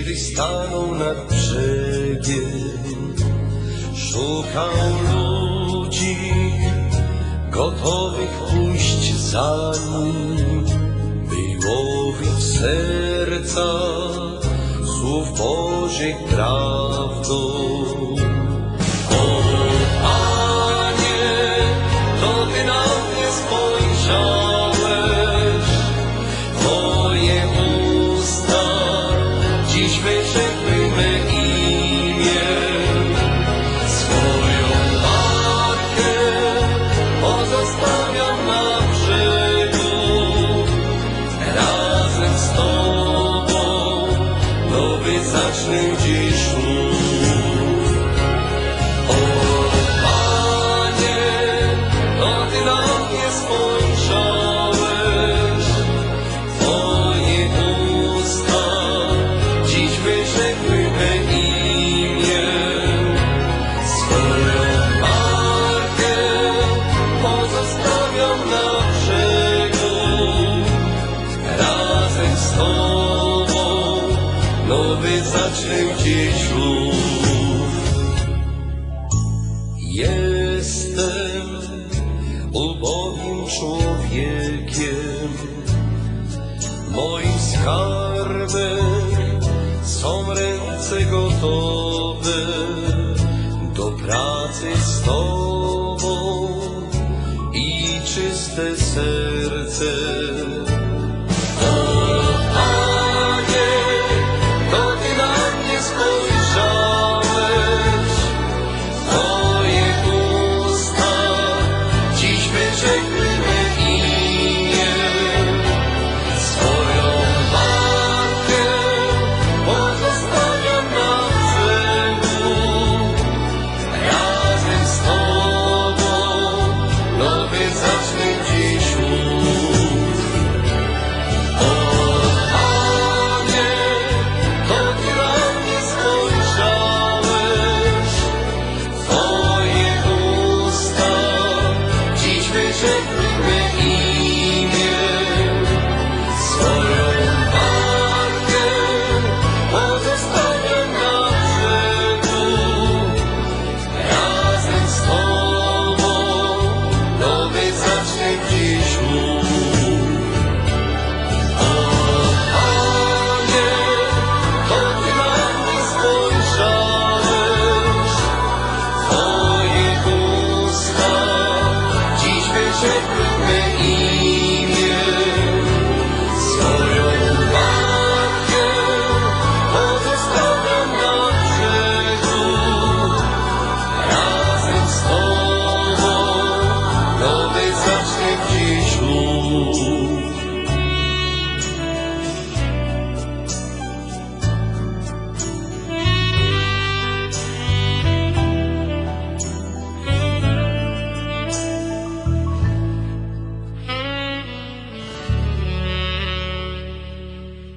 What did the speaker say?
Kiedy stanął nad brzegiem, szukał ludzi gotowych pójść za nim, by łowić serca słów Bożych prawdą. O Panie, to Ty na mnie spojrzałeś, Twoje usta dziś wyrzekły me imię. Swoją matkę pozostawiam na brzegu, razem z Tobą nowy zacznę dziś ślub. O Panie, to Ty na mnie spojrzałeś, Twoje usta dziś wyrzekły me imię. Swoją markę pozostawiam na brzegu, razem z Tobą nowy zacznę dziś ślub. Jestem ubogim człowiekiem, moim skarbem są ręce gotowe do pracy z Tobą i czyste serce. O Panie, to Ty na mnie spojrzałeś, Twoje usta dziś wyrzekły me imię. Swoją matkę pozostawiam na brzegu, razem z Tobą nowy zacznę dziś ślub. O Panie, to Ty na mnie spojrzałeś, Twoje usta dziś wyrzekły me imię. Swoją matkę pozostawiam na brzegu, razem z Tobą nowy zacznę dziś ślub. O Panie, to Ty na mnie spojrzałeś, Twoje usta dziś wyrzekły me imię.